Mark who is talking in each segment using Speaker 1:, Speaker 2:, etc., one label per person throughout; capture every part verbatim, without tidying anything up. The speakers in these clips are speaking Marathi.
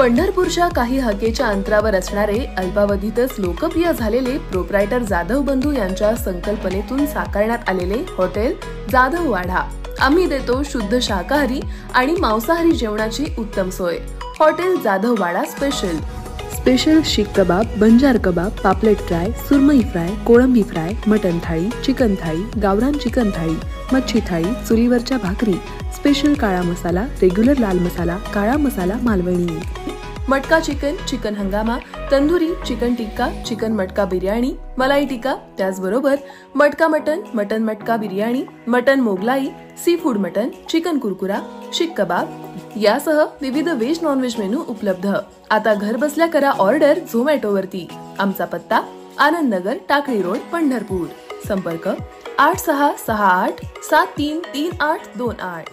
Speaker 1: पंढरपूरच्या काही हाकेच्या अंतरावर असणारे अल्पावधीतच लोकप्रिय झालेले प्रोप्रायटर जाधव बंधू यांच्या संकल्पनेतून साकारण्यात आलेले हॉटेल जाधव वाडा। आम्ही देतो शुद्ध शाकाहारी आणि मांसाहारी जेवणाची उत्तम सोय। Hotel Jadhav Wada special special seekh kebab, banjara kebab, पापलेट फ्राय, सुरमई फ्राय, कोळंबी fry, mutton thali, chicken thali, गावरान चिकन थाळी, मच्छी थाळी, चुलीवरच्या भाकरी, स्पेशल काळा मसाला, रेग्युलर लाल मसाला, काळा मसाला मालवणी, मटका चिकन, चिकन हंगामा, तंदुरी, चिकन टिक्का, चिकन मटका बिर्याणी, मलाई टिक्का, त्याचबरोबर मटका मटन, मटन मटका biryani, mutton Mughlai, seafood mutton, chicken कुरकुरा, शीख कबाब यासह विविध व्हेज नॉन व्हेज मेनू उपलब्ध। आता घर बसल्या करा ऑर्डर झोमॅटो वरती। आमचा पत्ता आनंद नगर, टाकळी रोड, पंढरपूर। संपर्क आठ सहा सहा आठ सात तीन तीन आठ दोन आठ।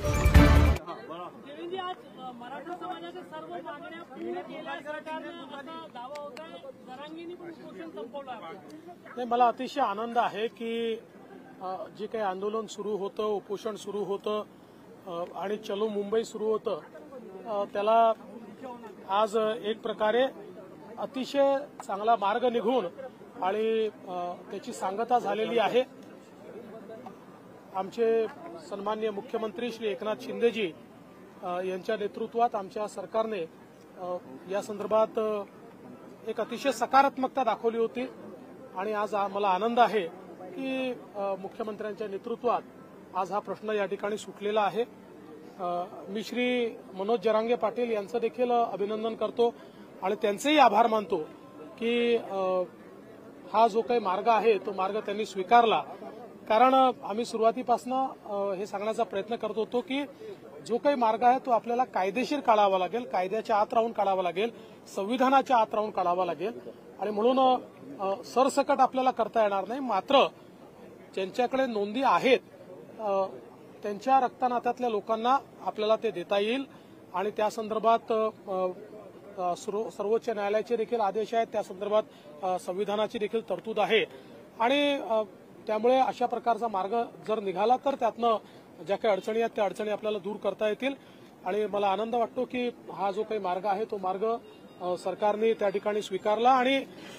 Speaker 2: मराठा समाजाच्या सर्व मागण्या पूर्ण केल्या सरकारने असा दावा होता है, जरांगींनी पण उपोषण संपवलं आहे।
Speaker 3: नाही, मला अतिशय आनंद आहे की जे काही आंदोलन सुरू होतं, उपोषण सुरू होतं आणि चलो मुंबई सुरू होतं, त्याला आज एक प्रकारे अतिशय चांगला मार्ग निघून आणि त्याची सांगता झालेली आहे। आमचे सन्माननीय मुख्यमंत्री श्री एकनाथ शिंदेजी यांच्या नेतृत्वात आमच्या सरकारने या संदर्भात एक अतिशय सकारात्मकता दाखवली होती आणि आज मला आनंद आहे की मुख्यमंत्र्यांच्या नेतृत्वात आज हा प्रश्न या ठिकाणी सुटलेला आहे। मी श्री मनोज जरांगे पाटील यांचं देखील अभिनंदन करतो आणि त्यांचेही आभार मानतो की हा जो काही मार्ग आहे तो मार्ग त्यांनी स्वीकारला। कारण आम्ही सुरुवातीपासून हे सांगण्याचा प्रयत्न करत होतो की जो काही मार्ग आहे तो आपल्याला कायदेशीर काढावा लागेल, कायद्याच्या आत राहून काढावा लागेल, संविधानाच्या आत राहून काढावा लागेल आणि म्हणून सरसकट आपल्याला करता येणार नाही। मात्र ज्यांच्याकडे नोंदी आहेत त्यांच्या रक्तनात्यातल्या लोकांना आपल्याला ते देता येईल आणि त्या संदर्भात सर्वोच्च न्यायालयाचे देखील आदेश आहेत, त्या संदर्भात संविधानाची देखील तरतूद आहे आणि त्यामुळे अशा प्रकारचा मार्ग जर निघाला तर त्यातनं ज्या काही अडचणी आहेत त्या अडचणी आपल्याला दूर करता येतील आणि मला आनंद वाटतो की हा जो काही मार्ग आहे तो मार्ग सरकारने त्या ठिकाणी स्वीकारला आणि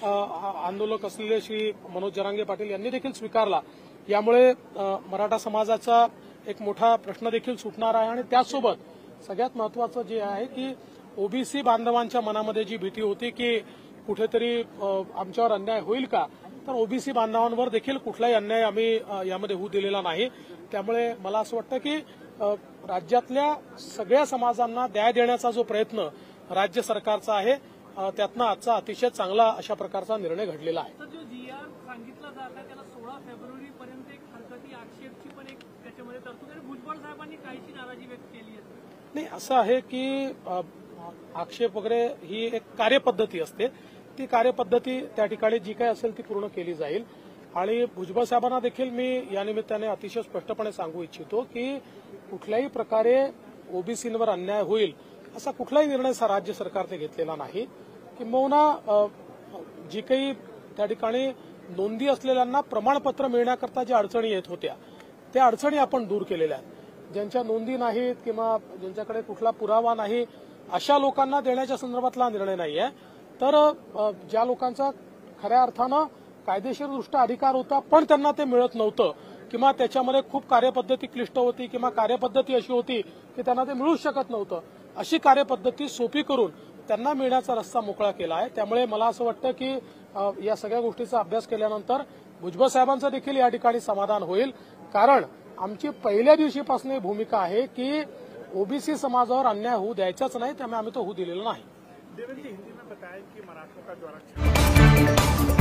Speaker 3: आंदोलक असलेले श्री मनोज जरांगे पाटील यांनी देखील स्वीकारला। यामुळे मराठा समाजाचा एक मोठा प्रश्न देखील सुटणार आहे आणि त्याचसोबत सगळ्यात महत्वाचं जे आहे की ओबीसी बांधवांच्या मनामध्ये जी भीती होती की कुठेतरी आमच्यावर अन्याय होईल का, तर ओबीसी बांधवांवर देखील कुठलाही अन्याय आम्ही यामध्ये होऊ दिलेला नाही। त्यामुळे मला असं वाटतं की राज्यातल्या सगळ्या समाजांना न्याय देण्याचा जो प्रयत्न राज्य सरकारचा आहे त्यातनं आजचा अतिशय चांगला अशा प्रकारचा निर्णय घडलेला आहे।
Speaker 2: जो जी आर सांगितला जात आहे त्याला सोळा फेब्रुवारी पर्यंत एक हरकती आक्षेपची पण एक त्याच्यामध्ये तरतूद आहे। भुजबळ साहेबांनी काहीशी नाराजी व्यक्त केली आहे।
Speaker 3: नाही, असं आहे की आक्षेप वगैरे ही एक कार्यपद्धती असते, ती कार्यपद्धती त्या ठिकाणी जी काही असेल ती पूर्ण केली जाईल आणि भुजबळ साहेबांना देखील मी या निमित्ताने अतिशय स्पष्टपणे सांगू इच्छितो की कुठल्याही प्रकारे ओबीसींवर अन्याय होईल असा कुठलाही निर्णय राज्य सरकारने घेतलेला नाही। किंबहुना जी काही त्या ठिकाणी नोंदी असलेल्यांना प्रमाणपत्र मिळण्याकरता ज्या अडचणी येत होत्या त्या अडचणी आपण दूर केलेल्या आहेत। ज्यांच्या नोंदी नाहीत किंवा ज्यांच्याकडे कुठला पुरावा नाही अशा लोकांना देण्याच्या संदर्भातला निर्णय नाहीये, तर ज्या लोकांचा खऱ्या अर्थानं कायदेशीरदृष्ट्या अधिकार होता पण त्यांना ते मिळत नव्हतं किंवा त्याच्यामध्ये खूप कार्यपद्धती क्लिष्ट होती किंवा कार्यपद्धती अशी होती की त्यांना ते मिळूच शकत नव्हतं, अशी कार्यपद्धती सोपी करून त्यांना मिळण्याचा रस्ता मोकळा केला आहे। त्यामुळे मला असं वाटतं की या सगळ्या गोष्टीचा अभ्यास केल्यानंतर भुजबळ साहेबांचं देखील या ठिकाणी समाधान होईल, कारण आमची पहिल्या दिवशीपासून भूमिका आहे की ओबीसी समाजावर अन्याय होऊ द्यायचाच नाही, त्यामुळे आम्ही तो होऊ दिलेला नाही।
Speaker 4: देवेंद्र हिंदी में बताया कि मराठों का जो आरक्षण